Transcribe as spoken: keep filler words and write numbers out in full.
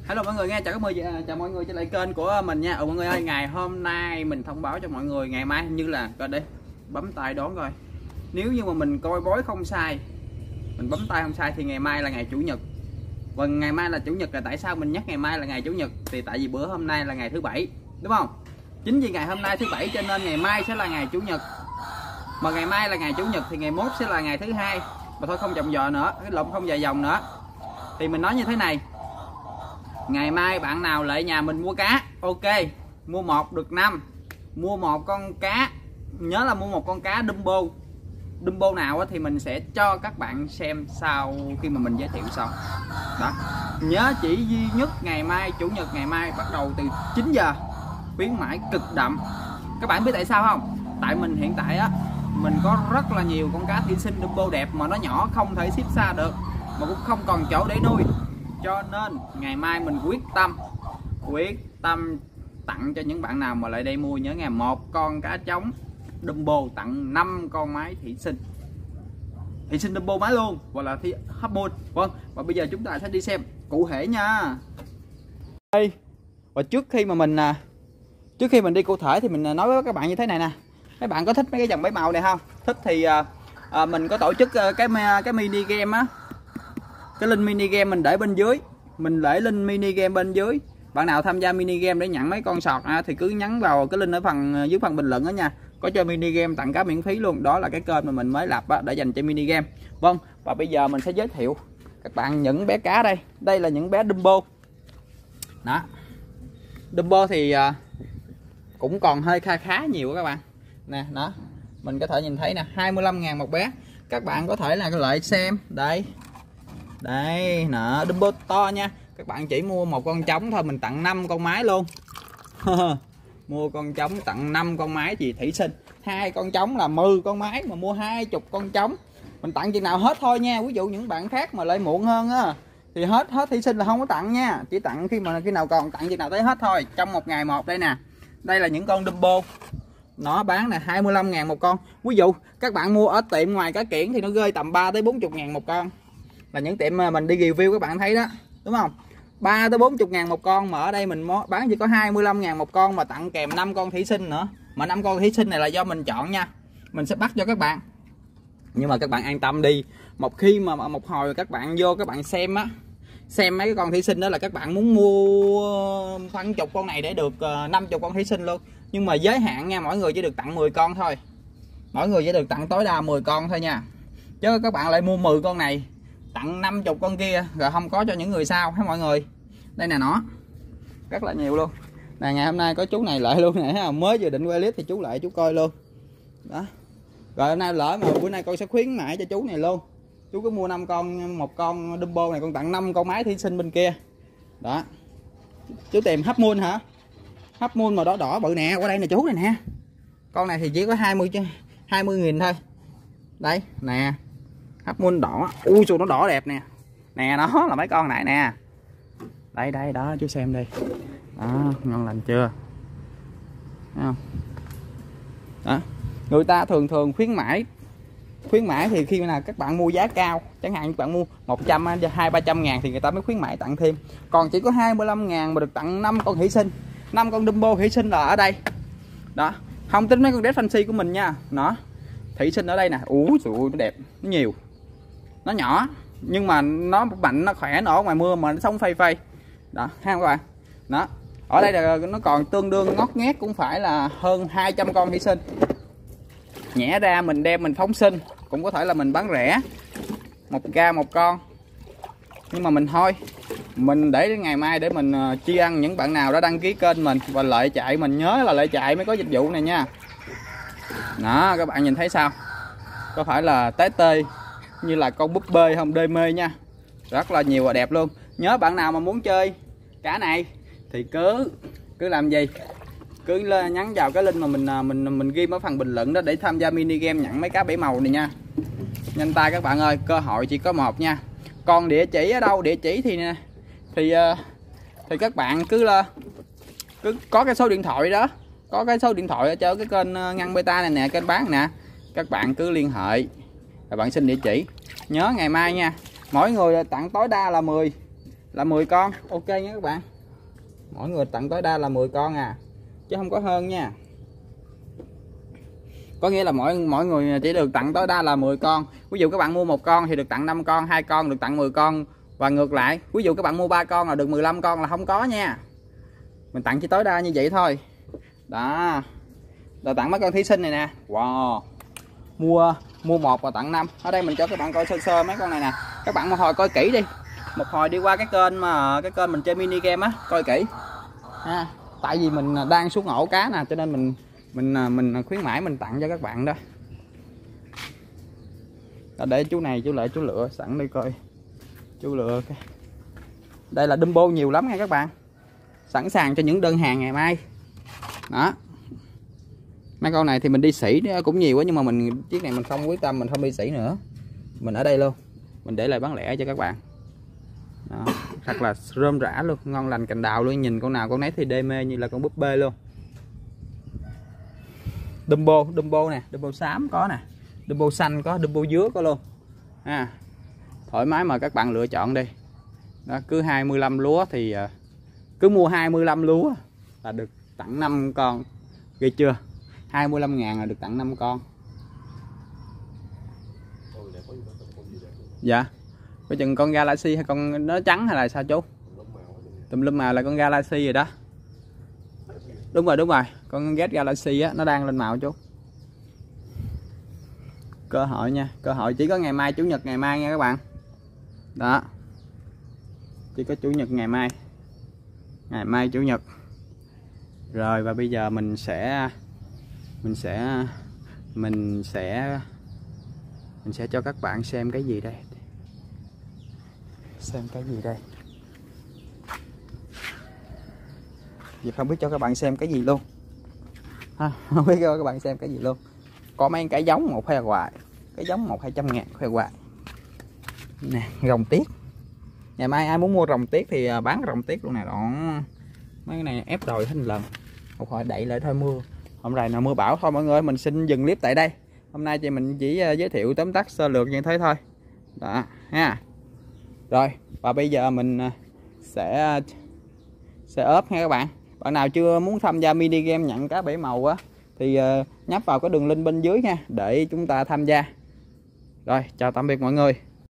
Hello mọi người nghe, chào các mọi người, chào mọi người trở lại kênh của mình nha. Ừ mọi người ơi, ngày hôm nay mình thông báo cho mọi người ngày mai như là coi đi, bấm tay đón coi. Nếu như mà mình coi bói không sai, mình bấm tay không sai thì ngày mai là ngày chủ nhật. Và ngày mai là chủ nhật là tại sao mình nhắc ngày mai là ngày chủ nhật? Thì tại vì bữa hôm nay là ngày thứ bảy, đúng không? Chính vì ngày hôm nay thứ bảy cho nên ngày mai sẽ là ngày chủ nhật. Mà ngày mai là ngày chủ nhật thì ngày mốt sẽ là ngày thứ hai. Mà thôi không vòng vò nữa, cái lộn không dài dòng nữa. Thì mình nói như thế này. Ngày mai bạn nào lại nhà mình mua cá, ok, mua một được năm, mua một con cá, nhớ là mua một con cá Dumbo. Dumbo nào thì mình sẽ cho các bạn xem sau khi mà mình giới thiệu xong. Đó. Nhớ chỉ duy nhất ngày mai chủ nhật, ngày mai bắt đầu từ chín giờ, khuyến mãi cực đậm. Các bạn biết tại sao không? Tại mình hiện tại á, mình có rất là nhiều con cá thủy sinh Dumbo đẹp mà nó nhỏ không thể ship xa được, mà cũng không còn chỗ để nuôi. Cho nên ngày mai mình quyết tâm quyết tâm tặng cho những bạn nào mà lại đây mua, nhớ ngày một con cá trống Dumbo tặng năm con máy thủy sinh thủy sinh Dumbo máy luôn, hoặc là thi hấp môn. Vâng, và bây giờ chúng ta sẽ đi xem cụ thể nha. Đây, và trước khi mà mình trước khi mình đi cụ thể thì mình nói với các bạn như thế này nè. Mấy bạn có thích mấy cái dòng bảy màu này không? Thích thì à, mình có tổ chức cái cái mini game á. Cái link mini game mình để bên dưới, mình để link mini game bên dưới. Bạn nào tham gia mini game để nhận mấy con sọt à, thì cứ nhắn vào cái link ở phần dưới phần bình luận đó nha. Có cho mini game tặng cá miễn phí luôn. Đó là cái kênh mà mình mới lập á, để dành cho mini game. Vâng, và bây giờ mình sẽ giới thiệu các bạn những bé cá đây. Đây là những bé Dumbo. Đó. Dumbo thì à, cũng còn hơi kha khá nhiều các bạn. Nè, đó. Mình có thể nhìn thấy nè, hai mươi lăm ngàn một bé. Các bạn có thể là lại xem. Đây. Đây, nè, Dumbo to nha. Các bạn chỉ mua một con trống thôi mình tặng năm con máy luôn. Mua con trống tặng năm con máy gì thủy sinh. Hai con trống là mười con máy, mà mua hai mươi con trống mình tặng chừng nào hết thôi nha. Ví dụ những bạn khác mà lại muộn hơn á thì hết hết thủy sinh là không có tặng nha. Chỉ tặng khi mà khi nào còn tặng chừng nào tới hết thôi. Trong một ngày một đây nè. Đây là những con Dumbo. Nó bán là hai mươi lăm ngàn một con. Ví dụ các bạn mua ở tiệm ngoài cá kiển thì nó rơi tầm ba tới bốn mươi ngàn một con. Là những tiệm mà mình đi review các bạn thấy đó, đúng không? ba tới bốn mươi ngàn một con, mà ở đây mình bán chỉ có hai mươi lăm ngàn một con mà tặng kèm năm con thủy sinh nữa. Mà năm con thủy sinh này là do mình chọn nha. Mình sẽ bắt cho các bạn. Nhưng mà các bạn an tâm đi, một khi mà một hồi các bạn vô các bạn xem á, xem mấy cái con thủy sinh đó là các bạn muốn mua phân chục con này để được năm mươi con thủy sinh luôn. Nhưng mà giới hạn nha, mỗi người chỉ được tặng mười con thôi. Mỗi người chỉ được tặng tối đa mười con thôi nha. Chứ các bạn lại mua mười con này tặng năm mươi con kia rồi không có cho những người sau hết mọi người. Đây nè, nó rất là nhiều luôn nè. Ngày hôm nay có chú này lại luôn nè, mới vừa định quay clip thì chú lại chú coi luôn đó. Rồi hôm nay lỡ mà bữa nay con sẽ khuyến mãi cho chú này luôn. Chú cứ mua năm con, một con Dumbo này con tặng năm con máy thủy sinh bên kia đó. Chú tìm hấp moon hả? Hấp moon màu đỏ đỏ bự nè, qua đây nè chú này nè. Con này thì chỉ có hai mươi hai mươi nghìn thôi. Đây nè, hấp moon đỏ. Ui trời, nó đỏ đẹp nè. Nè, nó là mấy con này nè. Đây đây đó, chú xem đi. Đó, ngon lành chưa? Thấy không? Đó. Người ta thường thường khuyến mãi. Khuyến mãi thì khi nào các bạn mua giá cao, chẳng hạn các bạn mua một trăm, hai ba trăm ngàn thì người ta mới khuyến mãi tặng thêm. Còn chỉ có hai mươi lăm ngàn mà được tặng năm con thủy sinh. năm con Dumbo thủy sinh là ở đây. Đó, không tính mấy con Red Fancy của mình nha. Nó thủy sinh ở đây nè. Ui trời ơi, nó đẹp, nó nhiều. Nó nhỏ nhưng mà nó mạnh, nó khỏe, nó ở ngoài mưa mà nó sống phây phây đó ha các bạn. Đó, ở đây là nó còn tương đương ngót nghét cũng phải là hơn hai trăm con thủy sinh. Nhẽ ra mình đem mình phóng sinh cũng có thể là mình bán rẻ một ca một con, nhưng mà mình thôi, mình để đến ngày mai để mình tri ân những bạn nào đã đăng ký kênh mình và lợi chạy. Mình nhớ là lợi chạy mới có dịch vụ này nha. Đó, các bạn nhìn thấy sao? Có phải là té tê như là con búp bê không, đê mê nha. Rất là nhiều và đẹp luôn. Nhớ bạn nào mà muốn chơi cá này thì cứ cứ làm gì, cứ nhắn vào cái link mà mình mình mình ghi ở phần bình luận đó để tham gia mini game nhận mấy cá bảy màu này nha. Nhanh tay các bạn ơi, cơ hội chỉ có một nha. Còn địa chỉ ở đâu? Địa chỉ thì nè, thì thì các bạn cứ là cứ có cái số điện thoại đó, có cái số điện thoại ở trên cái kênh Ngăn Beta này nè, kênh bán nè. Các bạn cứ liên hệ rồi bạn xin địa chỉ. Nhớ ngày mai nha, mỗi người tặng tối đa là mười là mười con, ok nha các bạn. Mỗi người tặng tối đa là mười con à, chứ không có hơn nha. Có nghĩa là mỗi mỗi người chỉ được tặng tối đa là mười con. Ví dụ các bạn mua một con thì được tặng năm con, hai con được tặng mười con, và ngược lại. Ví dụ các bạn mua ba con là được mười lăm con là không có nha. Mình tặng chỉ tối đa như vậy thôi. Đó. Rồi tặng mấy con thí sinh này nè. Wow. Mua mua một và tặng năm. Ở đây mình cho các bạn coi sơ sơ mấy con này nè. Các bạn một hồi coi kỹ đi. Một hồi đi qua cái kênh mà cái kênh mình chơi mini game á, coi kỹ. Ha. Tại vì mình đang xuống ổ cá nè, cho nên mình mình mình khuyến mãi mình tặng cho các bạn đó. Rồi để chú này chú lại chú lựa sẵn đi coi. Chú lựa cái. Đây là Dumbo nhiều lắm nha các bạn. Sẵn sàng cho những đơn hàng ngày mai. Đó. Mấy con này thì mình đi sỉ cũng nhiều quá, nhưng mà mình chiếc này mình không quyết tâm mình không đi sỉ nữa. Mình ở đây luôn. Mình để lại bán lẻ cho các bạn. Đó. Thật là rơm rã luôn, ngon lành cành đào luôn, nhìn con nào con nấy thì đê mê như là con búp bê luôn. Dumbo, Dumbo nè, Dumbo xám có nè, Dumbo xanh có, Dumbo dứa có luôn. À, thoải mái mà các bạn lựa chọn đi. Đó, cứ hai mươi lăm lúa thì cứ mua hai mươi lăm lúa là được tặng năm con. Ghê chưa? hai mươi lăm ngàn là được tặng năm con. Dạ. Có chừng con Galaxy hay con nó trắng hay là sao chú? Tùm lum màu là con Galaxy rồi đó. Đúng rồi, đúng rồi. Con Get Galaxy á, nó đang lên màu chú. Cơ hội nha. Cơ hội chỉ có ngày mai, chủ nhật ngày mai nha các bạn. Đó. Chỉ có chủ nhật ngày mai. Ngày mai chủ nhật. Rồi và bây giờ mình sẽ Mình sẽ Mình sẽ Mình sẽ cho các bạn xem cái gì đây. Xem cái gì đây. Vì không biết cho các bạn xem cái gì luôn ha, không biết cho các bạn xem cái gì luôn. Có mấy cái giống một khoe hoài, cái giống một hai trăm ngàn khoe hoài nè. Rồng tiết, ngày mai ai muốn mua rồng tiết thì bán rồng tiết luôn nè. Đó, mấy cái này ép đòi hết lần. Một hồi đậy lại thôi, mưa hôm nay nào mưa bão thôi mọi người. Mình xin dừng clip tại đây. Hôm nay thì mình chỉ giới thiệu tóm tắt sơ lược như thế thôi đó ha. Rồi và bây giờ mình sẽ sẽ ốp nha các bạn. Bạn nào chưa muốn tham gia mini game nhận cá bảy màu á thì uh, nhấp vào cái đường link bên dưới nha để chúng ta tham gia. Rồi chào tạm biệt mọi người.